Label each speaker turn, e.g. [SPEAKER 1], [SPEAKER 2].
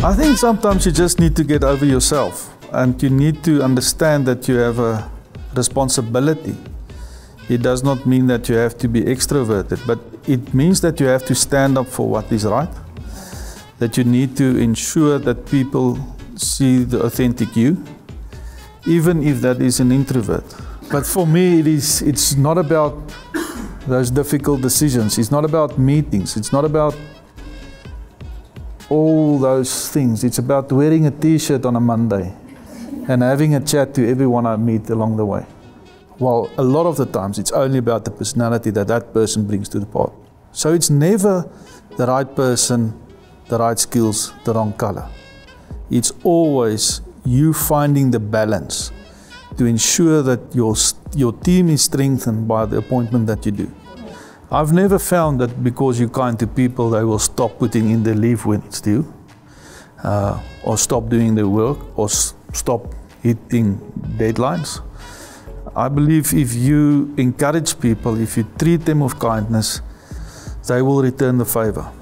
[SPEAKER 1] I think sometimes you just need to get over yourself and you need to understand that you have a responsibility. It does not mean that you have to be extroverted, but it means that you have to stand up for what is right, that you need to ensure that people see the authentic you, even if that is an introvert. But for me, it's not about those difficult decisions. It's not about meetings. It's not about all those things. It's about wearing a t-shirt on a Monday and having a chat to everyone I meet along the way. Well, a lot of the times it's only about the personality that that person brings to the party. So it's never the right person, the right skills, the wrong color. It's always you finding the balance to ensure that your team is strengthened by the appointment that you do. I've never found that because you're kind to people, they will stop putting in their leave when it's due, or stop doing their work, or stop hitting deadlines. I believe if you encourage people, if you treat them with kindness, they will return the favor.